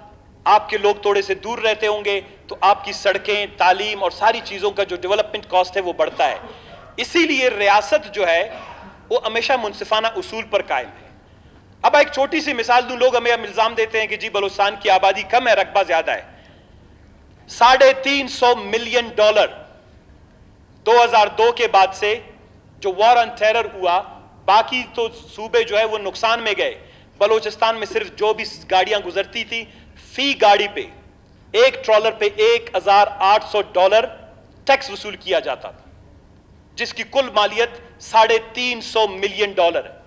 آپ کے لوگ تھوڑے سے دور رہتے ہوں گے تو آپ کی سڑکیں، تعلیم اور ساری چیزوں کا جو ڈیولپمنٹ کاسٹ ہے وہ بڑھتا ہے. اسی لیے ریاست جو ہے وہ ہمیشہ منصفانہ اصول پر قائم ہے. اب ایک چھوٹی سی مثال دوں. لوگ ہمیں الزام دیتے ہیں کہ جی بلوچستان کی آبادی کم ہے، رقبہ زیادہ ہے. ساڑھے تین سو ملین ڈالر دو ہزار دو کے بعد سے جو وار آن ٹیرر ہوا، باقی تو صوبے جو ہے وہ نقصان میں گئے. بلوچستان میں صرف جو بھی گاڑیاں گزرتی تھی، فی گاڑی پہ ایک ٹرالر پہ ایک ہزار آٹھ سو ڈالر ٹیکس وصول کیا جاتا تھا، جس کی کل مالیت ساڑھے تین سو ملین ڈالر ہے.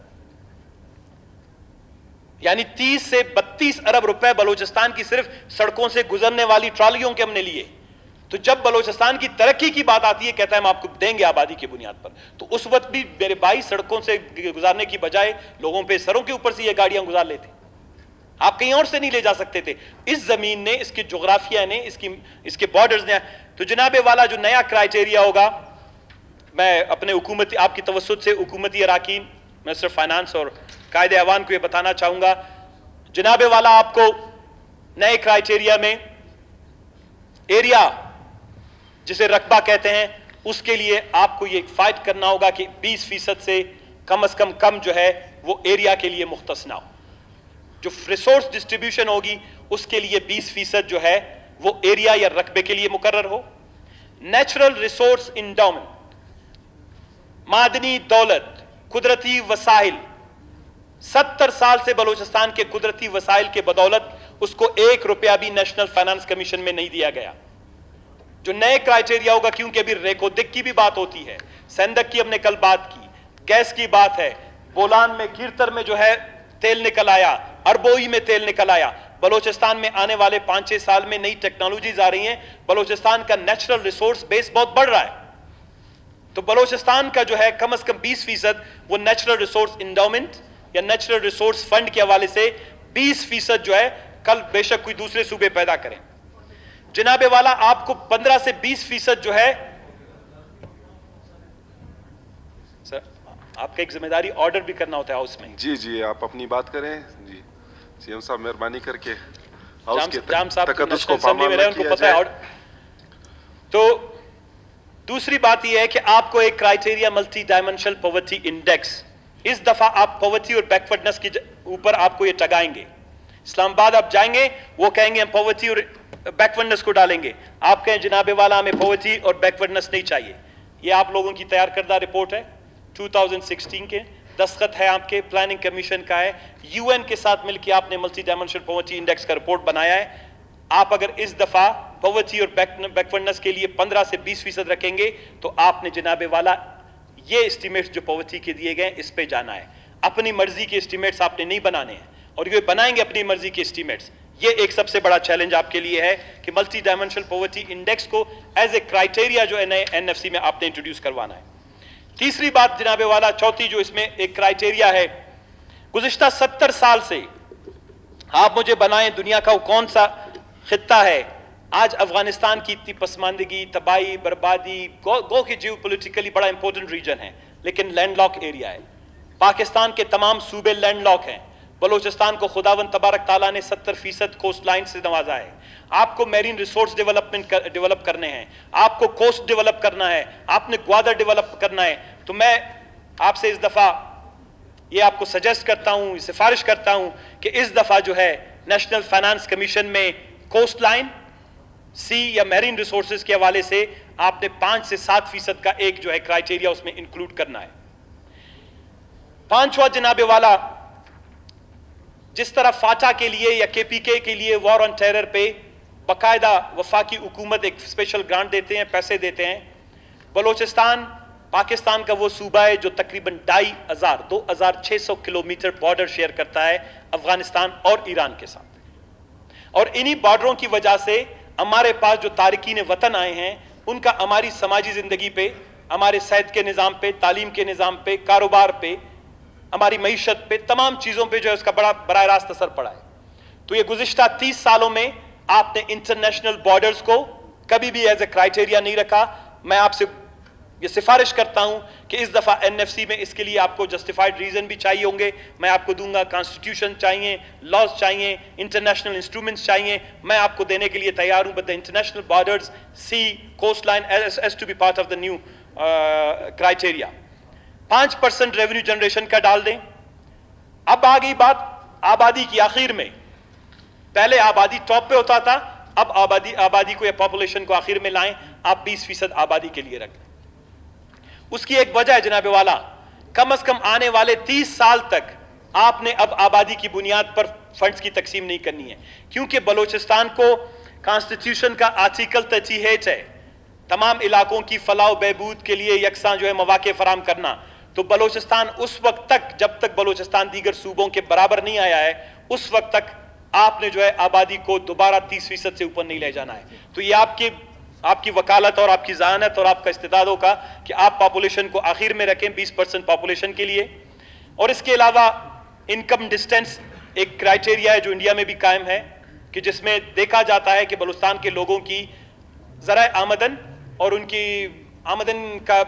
یعنی تیس سے بتیس ارب روپے بلوچستان کی صرف سڑکوں سے گزرنے والی ٹرالیوں کے ہم نے لیے. تو جب بلوچستان کی ترقی کی بات آتی ہے کہتا ہے ہم آپ کو دیں گے آبادی کی بنیاد پر. تو اس وقت بھی میرے بھائی سڑکوں سے گزارنے کی بجائے لوگوں پہ سروں کے اوپر سے یہ گاڑیاں گزار لیتے. آپ کہیں اور سے نہیں لے جا سکتے تھے. اس زمین نے، اس کی جغرافیہ نے، اس کی اس کے بارڈرز نے. تو جناب والا جو نیا کرائیٹیریا ہوگا، میں اپنے حکومتی آپ کی توسط سے حکومتی اراکین، منسٹر فائنانس اور قائد اعوان کو یہ بتانا چاہوں گا، جناب والا آپ کو نئے کرائیٹیریا میں ایریا جسے رقبہ کہتے ہیں، اس کے لیے آپ کو یہ فائٹ کرنا ہوگا کہ بیس فیصد سے کم از کم کم جو ہے وہ ایریا کے لیے مختص نہ ہو. جو ریسورس ڈسٹریبیوشن ہوگی اس کے لیے بیس فیصد جو ہے وہ ایریا یا رقبے کے لیے مقرر ہو. نیچرل ریسورس انڈاؤمنٹ، معدنی دولت، قدرتی وسائل، ستر سال سے بلوچستان کے قدرتی وسائل کے بدولت اس کو ایک روپیہ بھی نیشنل فائنانس کمیشن میں نہیں دیا گیا. جو نئے کرائیٹیریا ہوگا، کیونکہ ابھی ریکو دک کی بھی بات ہوتی ہے، سندک کی ہم نے کل بات کی، گیس کی بات ہے، بولان میں کیرتر میں جو ہے تیل نکل آیا، اربوئی میں تیل نکل آیا. بلوچستان میں آنے والے پانچ چھ سال میں نئی ٹیکنالوجیز آ رہی ہیں. بلوچستان کا نیچرل ریسورس بیس بہت بڑھ رہا ہے. تو بلوچستان کا جو ہے کم از کم بیس فیصد وہ نیچرل ریسورس انڈاؤمنٹ یا نیچرل ریسورس فنڈ کے حوالے سے بیس فیصد جو ہے کل بے شک کوئی دوسرے صوبے پیدا کریں. جناب والا آپ کو پندرہ سے بیس فیصد جو ہے، سر آپ کا ایک ذمہ داری آرڈر بھی کرنا ہوتا ہے ہاؤس میں. جی جی آپ اپنی بات کریں. جی سی ایم صاحب مہربانی کر کے ہاؤس کے تقدس کو پامال نہ کیا جائے. تو دوسری بات یہ ہے کہ آپ کو ایک criteria multi dimensional poverty index, اس دفعہ آپ پاورٹی اور بیکورڈنس کے اوپر آپ کو یہ ٹگائیں گے. اسلام آباد آپ جائیں گے، وہ کہیں گے ہم پاورٹی اور بیکورڈنس کو ڈالیں گے. آپ کہیں جناب والا ہمیں پاورٹی اور بیکورڈنس نہیں چاہیے. یہ آپ لوگوں کی تیار کردہ رپورٹ ہے دو ہزار سولہ کے، دستخط ہے آپ کے، پلاننگ کمیشن کا ہے، یو این کے ساتھ مل کے آپ نے ملٹی ڈائمینشنل پاورٹی انڈیکس کا رپورٹ بنایا ہے. آپ اگر اس دفعہ پاورٹی اور بیکورڈنس کے لیے پندرہ سے بیس فیصد رکھیں گے تو آپ نے جناب والا یہ اسٹیمیٹس جو پاورٹی کے دیے گئے اس پہ جانا ہے. اپنی مرضی کے اسٹیمیٹس آپ نے نہیں بنانے ہیں، اور یہ بنائیں گے اپنی مرضی کے اسٹیمیٹس. یہ ایک سب سے بڑا چیلنج آپ کے لیے ہے کہ ملٹی ڈائمینشنل پاورٹی انڈیکس کو ایز اے کرائیٹیریا جو نئے این ایف سی میں آپ نے انٹروڈیوس کروانا ہے. تیسری بات جناب والا، چوتھی جو اس میں ایک کرائیٹیریا ہے، گزشتہ ستر سال سے آپ مجھے بنائیں دنیا کا وہ کون سا خطہ ہے. آج افغانستان کی اتنی پسماندگی، تباہی، بربادی، گو, گو کہ جیو پولیٹیکلی بڑا امپورٹنٹ ریجن ہے لیکن لینڈ لاک ایریا ہے. پاکستان کے تمام صوبے لینڈ لاک ہیں. بلوچستان کو خداوند تبارک تعالیٰ نے ستر فیصد کوسٹ لائن سے نوازا ہے. آپ کو میرین ریسورس ڈیولپمنٹ ڈیولپ کرنے ہیں، آپ کو کوسٹ ڈیولپ کرنا ہے، آپ نے گوادر ڈیولپ کرنا ہے. تو میں آپ سے اس دفعہ یہ آپ کو سجیسٹ کرتا ہوں، سفارش کرتا ہوں کہ اس دفعہ جو ہے نیشنل فائنانس کمیشن میں کوسٹ لائن، سی یا میرین ریسورسز کے حوالے سے آپ نے پانچ سے سات فیصد کا ایک جو ہے کرائیٹیریا اس میں انکلوڈ کرنا ہے. پانچواں جناب والا، جس طرح فاٹا کے لیے یا کے پی کے کے لیے وار آن ٹیرر پہ باقاعدہ وفاقی حکومت ایک اسپیشل گرانٹ دیتے ہیں، پیسے دیتے ہیں، بلوچستان پاکستان کا وہ صوبہ ہے جو تقریباً ڈھائی ہزار دو ہزار چھ سو کلومیٹر بارڈر شیئر کرتا ہے افغانستان اور ایران کے ساتھ. اور انہی بارڈروں کی وجہ سے ہمارے پاس جو تارکین وطن آئے ہیں ان کا ہماری سماجی زندگی پہ، ہمارے صحت کے نظام پہ، تعلیم کے نظام پہ، کاروبار پہ، ہماری معیشت پہ، تمام چیزوں پہ جو ہے اس کا بڑا براہ راست اثر پڑا ہے. تو یہ گزشتہ تیس سالوں میں آپ نے انٹرنیشنل بارڈرز کو کبھی بھی ایز اے کرائیٹیریا نہیں رکھا. میں آپ سے یہ سفارش کرتا ہوں کہ اس دفعہ این ایف سی میں اس کے لیے آپ کو جسٹیفائڈ ریزن بھی چاہیے ہوں گے، میں آپ کو دوں گا، کانسٹیٹیوشن چاہیے، لاز چاہیے، انٹرنیشنل انسٹرومنٹس چاہیے، میں آپ کو دینے کے لیے تیار ہوں، but the international borders, sea, coastline has to be part of the new criteria. پانچ پرسنٹ ریونیو جنریشن کا ڈال دیں. اب آ گئی بات آبادی کی آخر میں. پہلے آبادی ٹاپ پہ ہوتا تھا، اب آبادی آبادی کو یا پاپولیشن کو آخر میں لائیں. آپ بیس فیصد آبادی کے لیے رکھ دیں. اس کی ایک وجہ ہے جناب والا، کم از کم آنے والے تیس سال تک آپ نے اب آبادی کی بنیاد پر فنڈز کی تقسیم نہیں کرنی ہے، کیونکہ بلوچستان کو کانسٹیٹیوشن کا آرٹیکل تھرٹی ایٹ ہے تمام علاقوں کی فلاح و بہبود کے لیے یکساں جو ہے مواقع فراہم کرنا. تو بلوچستان اس وقت تک، جب تک بلوچستان دیگر صوبوں کے برابر نہیں آیا ہے، اس وقت تک آپ نے جو ہے آبادی کو دوبارہ تیس فیصد سے اوپر نہیں لے جانا ہے. تو یہ آپ کی آپ کی وکالت اور آپ کی ذہانت اور آپ کا استعداد ہوگا کہ آپ پاپولیشن کو آخر میں رکھیں، بیس پرسنٹ پاپولیشن کے لیے. اور اس کے علاوہ انکم ڈسٹینس ایک کرائٹیریا ہے جو انڈیا میں بھی قائم ہے، کہ جس میں دیکھا جاتا ہے کہ بلوچستان کے لوگوں کی ذرائع آمدن اور ان کی آمدن کا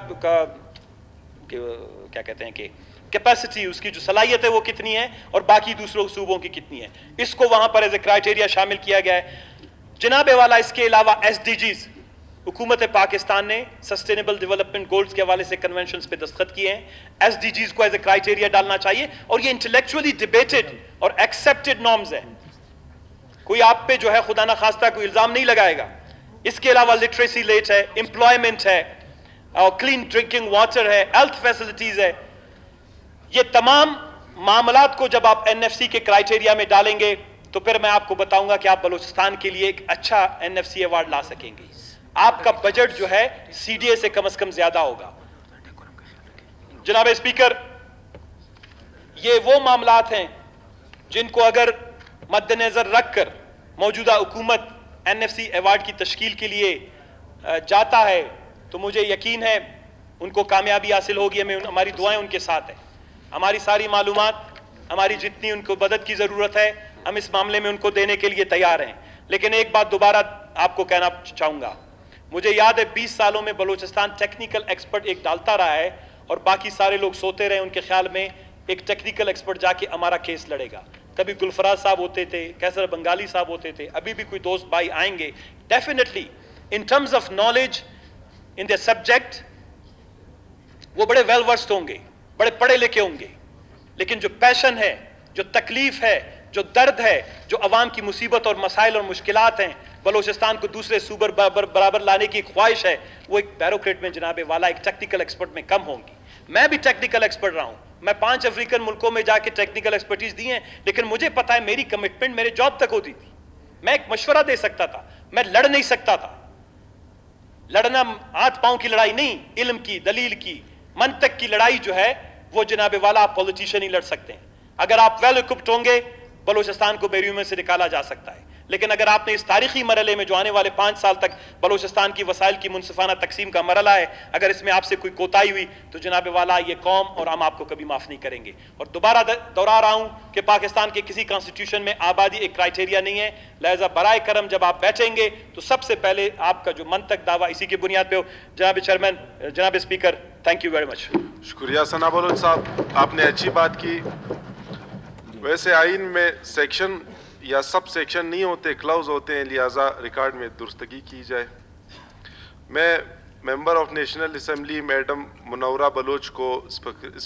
کیا کہتے ہیں کہ کیپیسٹی، اس کی جو صلاحیت ہے وہ کتنی ہے اور باقی دوسروں صوبوں کی کتنی ہے، اس کو وہاں پر ایز اے کرائٹیریا شامل کیا گیا ہے. جناب والا اس کے علاوہ ایس ڈی جیز، حکومت پاکستان نے سسٹینیبل ڈیولپمنٹ گولز کے حوالے سے کنونشنز پہ دستخط کیے ہیں. ایس ڈی جیز کو ایز اے کرائٹیریا ڈالنا چاہیے، اور یہ انٹلیکچولی ڈیبیٹڈ اور ایکسیپٹڈ نارمز ہیں. کوئی آپ پہ جو ہے خدا نہ خواستہ کوئی الزام نہیں لگائے گا. اس کے علاوہ لٹریسی ریٹ ہے، امپلائمنٹ ہے، اور کلین ڈرنکنگ واٹر ہے، ہیلتھ فیسلٹیز ہے. یہ تمام معاملات کو جب آپ این ایف سی کے کرائٹیریا میں ڈالیں گے تو پھر میں آپ کو بتاؤں گا کہ آپ بلوچستان کے لیے ایک اچھا این ایف سی ایوارڈ لا سکیں گے. آپ کا بجٹ جو ہے سی ڈی اے سے کم از کم زیادہ ہوگا. جناب اسپیکر، یہ وہ معاملات ہیں جن کو اگر مد نظر رکھ کر موجودہ حکومت این ایف سی ایوارڈ کی تشکیل کے لیے جاتا ہے تو مجھے یقین ہے ان کو کامیابی حاصل ہوگی. ہمیں ہماری دعائیں ان کے ساتھ ہیں. ہماری ساری معلومات، ہماری جتنی ان کو مدد کی ضرورت ہے، ہم اس معاملے میں ان کو دینے کے لیے تیار ہیں. لیکن ایک بات دوبارہ آپ کو کہنا چاہوں گا، مجھے یاد ہے بیس سالوں میں بلوچستان ٹیکنیکل ایکسپرٹ ایک ڈالتا رہا ہے اور باقی سارے لوگ سوتے رہے. ان کے خیال میں ایک ٹیکنیکل ایکسپرٹ جا کے ہمارا کیس لڑے گا. کبھی گلفراز صاحب ہوتے تھے، کیسر بنگالی صاحب ہوتے تھے، ابھی بھی کوئی دوست بھائی آئیں گے. Definitely in terms of knowledge in the subject وہ بڑے ویل ورسڈ ہوں گے، بڑے پڑھے لکھے ہوں گے، لیکن جو پیشن ہے، جو تکلیف ہے، جو درد ہے، جو عوام کی مصیبت اور مسائل اور مشکلات ہیں، بلوچستان کو دوسرے صوبر برابر لانے کی خواہش ہے، وہ ایک بیوروکریٹ میں جناب والا ایک ٹیکنیکل ایکسپرٹ میں کم ہوں گی. میں بھی ٹیکنیکل ایکسپرٹ رہا ہوں. میں پانچ افریقن ملکوں میں جا کے ٹیکنیکل ایکسپرٹیز دی ہیں، لیکن مجھے پتا ہے میری کمٹمنٹ میرے جاب تک ہوتی تھی. میں ایک مشورہ دے سکتا تھا، میں لڑ نہیں سکتا تھا. لڑنا ہاتھ پاؤں کی لڑائی نہیں، علم کی، دلیل کی، منطق کی لڑائی جو ہے وہ جناب والا آپ پولیٹیشین ہی لڑ سکتے ہیں. اگر آپ ویل اکوپڈ ہوں گے بلوچستان کو بیروئیں میں سے نکالا جا سکتا ہے. لیکن اگر آپ نے اس تاریخی مرحلے میں جو آنے والے پانچ سال تک بلوچستان کی وسائل کی منصفانہ تقسیم کا مرحلہ ہے، اگر اس میں آپ سے کوئی کوتاہی ہوئی تو جناب والا یہ قوم اور ہم آپ کو کبھی معاف نہیں کریں گے. اور دوبارہ دوہرا رہا ہوں کہ پاکستان کے کسی کانسٹیٹیوشن میں آبادی ایک کرائٹیریا نہیں ہے. لہذا برائے کرم جب آپ بیٹھیں گے تو سب سے پہلے آپ کا جو منطق دعویٰ اسی کی بنیاد پہ ہو. جناب چیئرمین، جناب speaker, thank you very much. شکریہ ثنا بلوچ صاحب، آپ نے اچھی بات کی. ویسے آئین میں سیکشن یا سب سیکشن نہیں ہوتے، کلاؤز ہوتے ہیں، لہٰذا ریکارڈ میں درستگی کی جائے. میں member of national assembly madam Munawara Baloch کو